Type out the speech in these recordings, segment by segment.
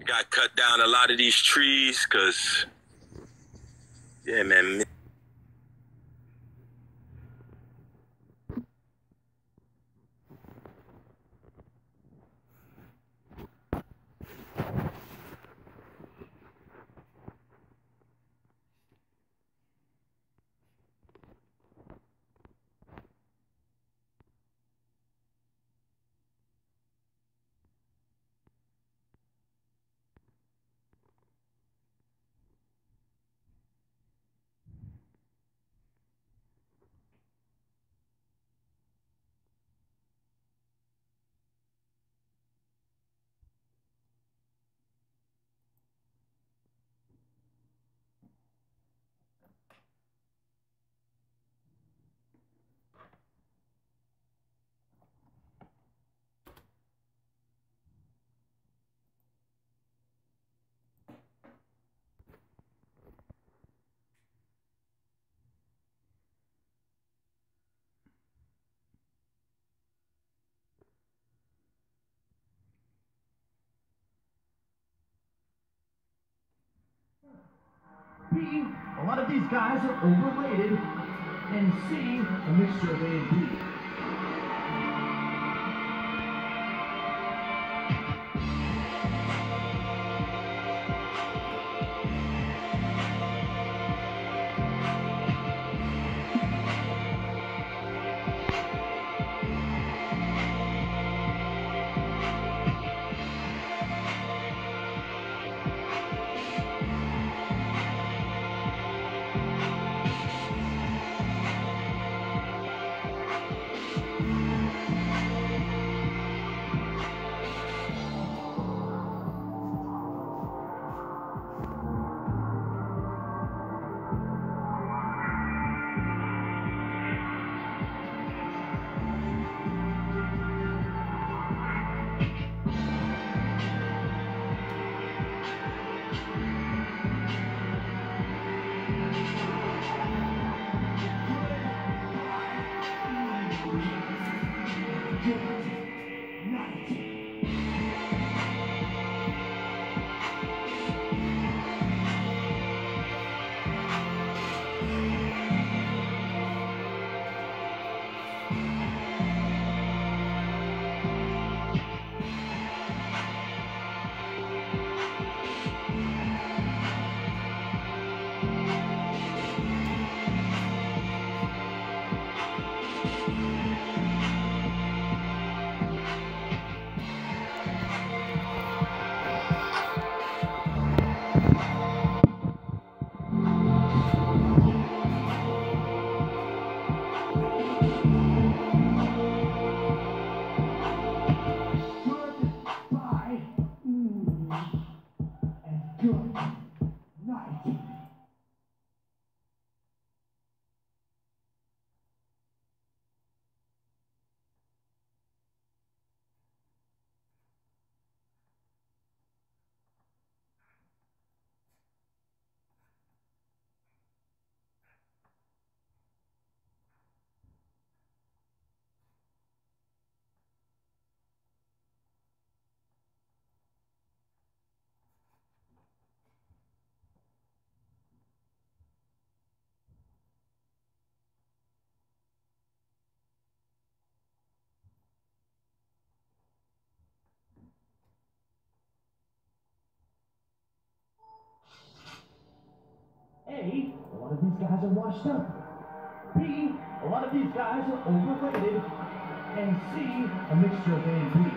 got cut down a lot of these trees because, yeah, man. B, a lot of these guys are overrated, and C, a mixture of A and B. A, a lot of these guys are washed up. B, a lot of these guys are overrated. And C, a mixture of A and B.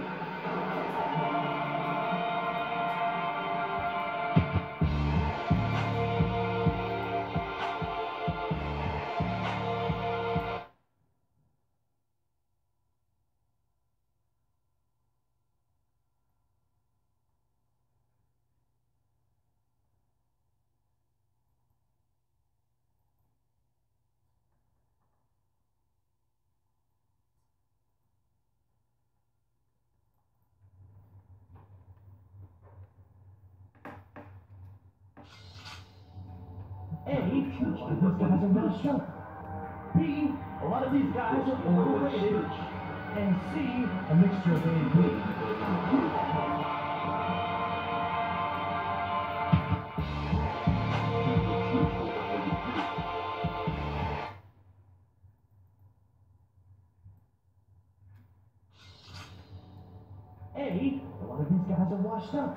A, a lot of these guys are washed up. B, a lot of these guys are overrated. And C, a mixture of A and B. A lot of these guys are washed up.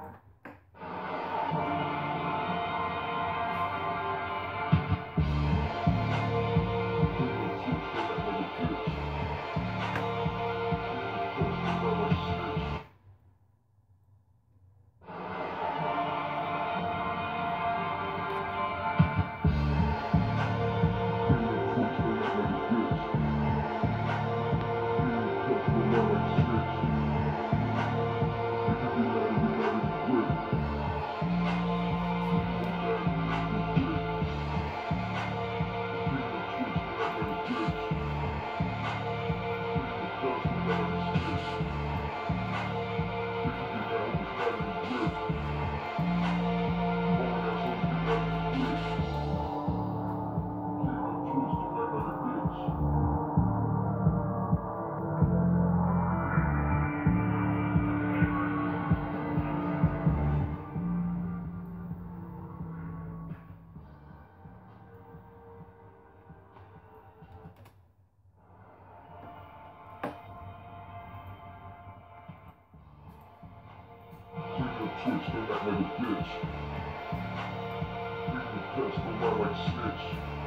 Twitch, don't act like a bitch. Bring the pest, don't lie like snitch.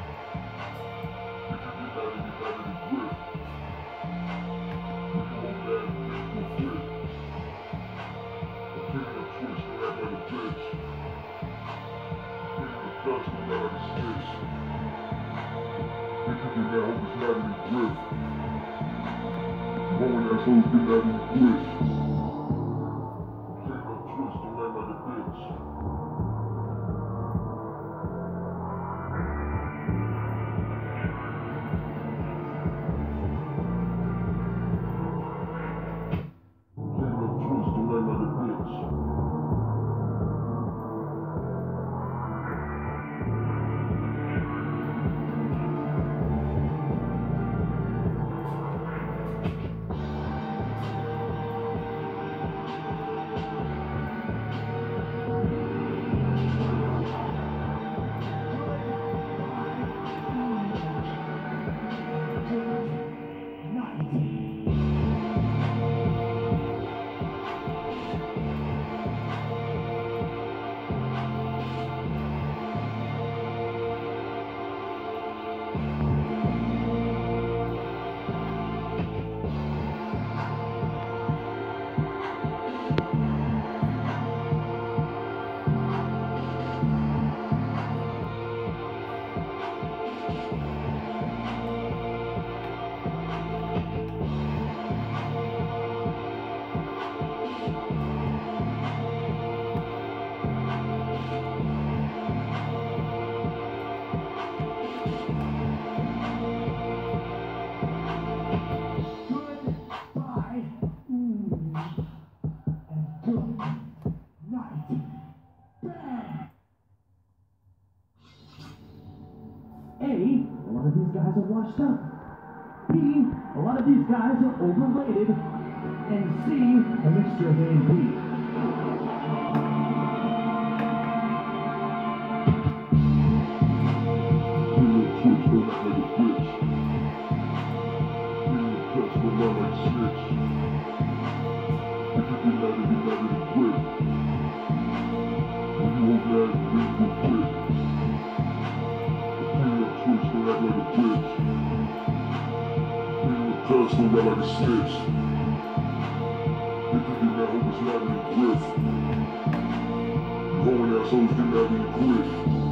If you get mad and get mad in the grip. When you won't mad, you will quit. Bring the Twitch, don't act like a bitch. Bring the pest, don't lie like a snitch. If you get mad, hope it's not in the grip. Going assholes get mad and you quit. A lot of these guys are washed up. B, a lot of these guys are overrated. And C, a mixture of A and B. Don't lie like a snitch. If you get mad, hope it's not in the grip. Going assholes get mad when you quit.